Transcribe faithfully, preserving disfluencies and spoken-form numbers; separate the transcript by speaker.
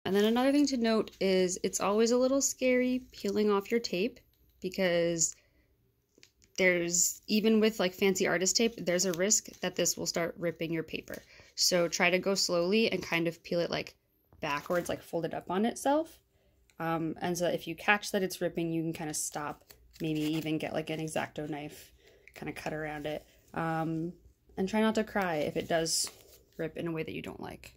Speaker 1: And then another thing to note is it's always a little scary peeling off your tape because there's, even with like fancy artist tape, there's a risk that this will start ripping your paper. So try to go slowly and kind of peel it like backwards, like fold it up on itself. Um, and so if you catch that it's ripping, you can kind of stop, maybe even get like an X-Acto knife, kind of cut around it. Um, and try not to cry if it does rip in a way that you don't like.